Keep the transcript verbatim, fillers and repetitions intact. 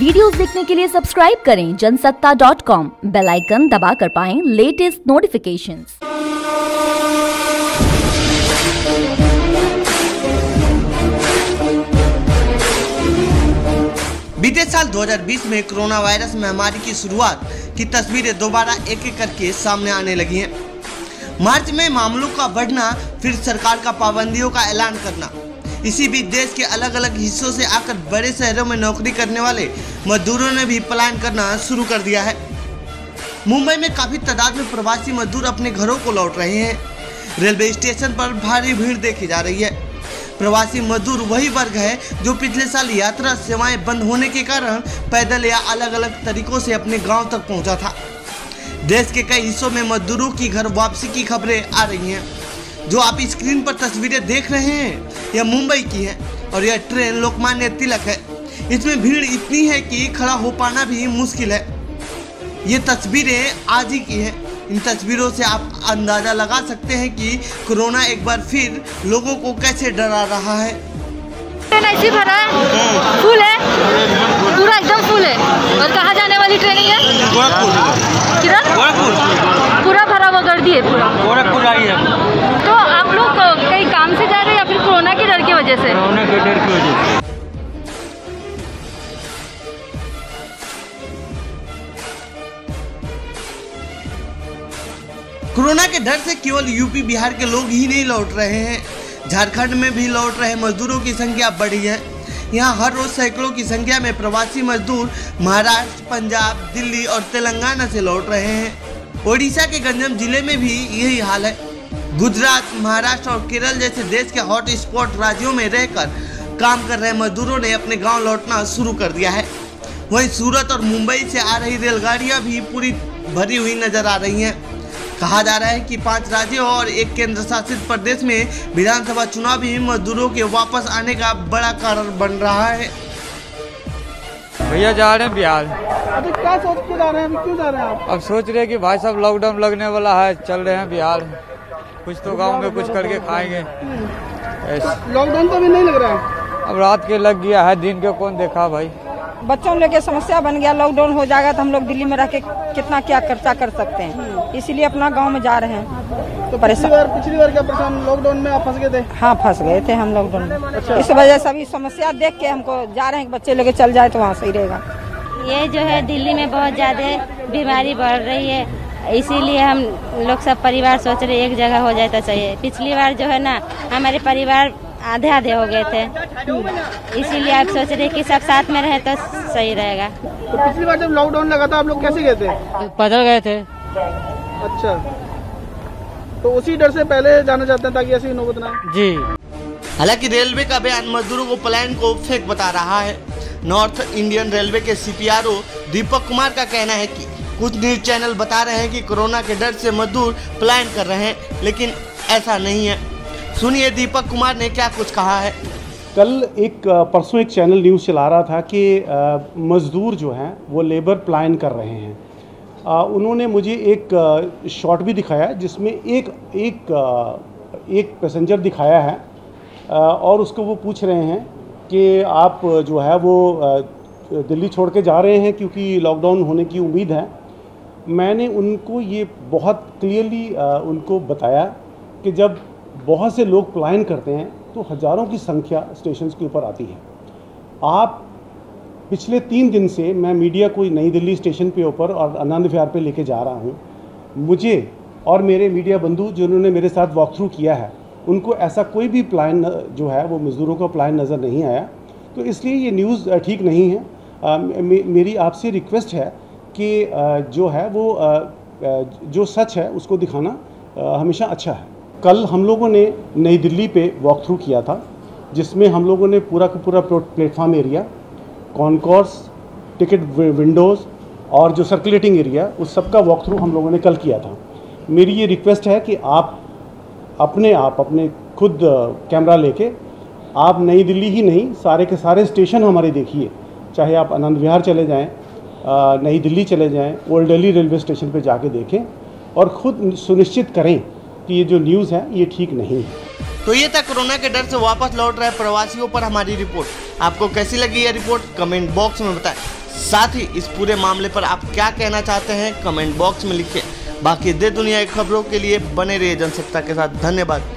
Videos देखने के लिए सब्सक्राइब करें Jansatta dot com, bell icon दबाकर पाएं लेटेस्ट नोटिफिकेशंस। बीते साल दो हज़ार बीस में कोरोना वायरस महामारी की शुरुआत की तस्वीरें दोबारा एक एक करके सामने आने लगी हैं। मार्च में मामलों का बढ़ना, फिर सरकार का पाबंदियों का ऐलान करना। इसी बीच देश के अलग अलग हिस्सों से आकर बड़े शहरों में नौकरी करने वाले मजदूरों ने भी पलायन करना शुरू कर दिया है। मुंबई में काफी तादाद में प्रवासी मजदूर अपने घरों को लौट रहे हैं। रेलवे स्टेशन पर भारी भीड़ देखी जा रही है। प्रवासी मजदूर वही वर्ग है जो पिछले साल यात्रा सेवाएं बंद होने के कारण पैदल या अलग अलग तरीकों से अपने गांव तक पहुंचा था। देश के कई हिस्सों में मजदूरों की घर वापसी की खबरें आ रही हैं। जो आप स्क्रीन पर तस्वीरें देख रहे हैं यह मुंबई की है और यह ट्रेन लोकमान्य तिलक है। इसमें भीड़ इतनी है कि खड़ा हो पाना भी मुश्किल है। ये तस्वीरें आज ही की हैं। इन तस्वीरों से आप अंदाजा लगा सकते हैं कि कोरोना एक बार फिर लोगों को कैसे डरा रहा है। ट्रेन ऐसी भरा है, फुल है, पूरा एकदम फुल है। और कहाँ जाने वाली ट्रेनिंग है? किधर? पूरा भरा हुआ गर्दी है, पूरा गोरखपुर आई है। तो आप लोग कहीं काम से जा रहे हैं या फिर कोरोना के डर की वजह से? कोरोना के डर की वजह से। कोरोना के डर से केवल यूपी बिहार के लोग ही नहीं लौट रहे हैं, झारखंड में भी लौट रहे मजदूरों की संख्या बढ़ी है। यहाँ हर रोज सैकड़ों की संख्या में प्रवासी मजदूर महाराष्ट्र, पंजाब, दिल्ली और तेलंगाना से लौट रहे हैं। ओडिशा के गंजम जिले में भी यही हाल है। गुजरात, महाराष्ट्र और केरल जैसे देश के हॉट स्पॉट राज्यों में रहकर काम कर रहे मजदूरों ने अपने गाँव लौटना शुरू कर दिया है। वहीं सूरत और मुंबई से आ रही रेलगाड़ियाँ भी पूरी भरी हुई नजर आ रही हैं। कहा जा रहा है कि पांच राज्यों और एक केंद्र शासित प्रदेश में विधानसभा चुनाव भी मजदूरों के वापस आने का बड़ा कारण बन रहा है। भैया जा रहे हैं बिहार। अभी क्या सोच के जा रहे हैं? अभी क्यों जा रहे हैं आप? अब सोच रहे हैं कि भाई साहब लॉकडाउन लगने वाला है, चल रहे हैं बिहार, कुछ तो गांव में कुछ करके खाएंगे। लॉकडाउन तो अभी नहीं लग रहा है, अब रात के लग गया है, दिन के कौन देखा भाई। बच्चों लेके समस्या बन गया। लॉकडाउन हो जाएगा तो हम लोग दिल्ली में रह के कितना क्या खर्चा कर सकते हैं, इसीलिए अपना गांव में जा रहे हैं। तो पिछली बार पिछली बार क्या परेशान लॉकडाउन में आप फंस गए थे? हाँ, फंस गए थे हम लॉकडाउन में। अच्छा। इस वजह से अभी समस्या देख के हमको जा रहे हैं, बच्चे लेके चल जाए तो वहाँ सही रहेगा। ये जो है दिल्ली में बहुत ज्यादा बीमारी बढ़ रही है, इसीलिए हम लोग सब परिवार सोच रहे एक जगह हो जाए तो चाहिए। पिछली बार जो है ना हमारे परिवार आधे आधे हो गए थे, इसीलिए आप सोच रहे कि सब साथ में रहे तो सही रहेगा। तो पिछली बार जब लॉकडाउन लगा था आप लोग कैसे गए थे? पैदल गए थे। अच्छा, तो उसी डर से पहले जाना चाहते हैं ताकि ऐसी नौबत ना जी। हालांकि रेलवे का बयान मजदूरों को पलायन को फेक बता रहा है। नॉर्थ इंडियन रेलवे के सीपीआरओ दीपक कुमार का कहना है कि कुछ न्यूज चैनल बता रहे हैं कि कोरोना के डर से मजदूर पलायन कर रहे हैं, लेकिन ऐसा नहीं है। सुनिए दीपक कुमार ने क्या कुछ कहा है। कल एक परसों एक चैनल न्यूज़ चला रहा था कि मज़दूर जो हैं वो लेबर पलायन कर रहे हैं। आ, उन्होंने मुझे एक शॉट भी दिखाया जिसमें एक एक एक पैसेंजर दिखाया है आ, और उसको वो पूछ रहे हैं कि आप जो है वो दिल्ली छोड़ के जा रहे हैं क्योंकि लॉकडाउन होने की उम्मीद है। मैंने उनको ये बहुत क्लियरली उनको बताया कि जब बहुत से लोग पलायन करते हैं तो हज़ारों की संख्या स्टेशन के ऊपर आती है। आप पिछले तीन दिन से मैं मीडिया को नई दिल्ली स्टेशन पे ऊपर और आनंद विहार पे लेके जा रहा हूँ। मुझे और मेरे मीडिया बंधु जिन्होंने मेरे साथ वॉक थ्रू किया है उनको ऐसा कोई भी पलायन जो है वो मज़दूरों का पलायन नज़र नहीं आया। तो इसलिए ये न्यूज़ ठीक नहीं है। आ, मे, मेरी आपसे रिक्वेस्ट है कि आ, जो है वो आ, जो सच है उसको दिखाना आ, हमेशा अच्छा है। कल हम लोगों ने नई दिल्ली पे वॉक थ्रू किया था जिसमें हम लोगों ने पूरा का पूरा platform area, concourse, ticket windows और जो सर्कुलेटिंग एरिया उस सब का वॉक थ्रू हम लोगों ने कल किया था। मेरी ये रिक्वेस्ट है कि आप अपने आप अपने खुद कैमरा लेके आप नई दिल्ली ही नहीं सारे के सारे स्टेशन हमारे देखिए, चाहे आप आनंद विहार चले जाएं, नई दिल्ली चले जाएं, ओल्ड दिल्ली रेलवे स्टेशन पे जाके देखें और ख़ुद सुनिश्चित करें कि ये जो न्यूज़ है ये ठीक नहीं है। तो ये था कोरोना के डर से वापस लौट रहे प्रवासियों पर हमारी रिपोर्ट। आपको कैसी लगी यह रिपोर्ट कमेंट बॉक्स में बताएं। साथ ही इस पूरे मामले पर आप क्या कहना चाहते हैं कमेंट बॉक्स में लिखें। बाकी देश दुनिया की खबरों के लिए बने रहिए जनसत्ता के साथ। धन्यवाद।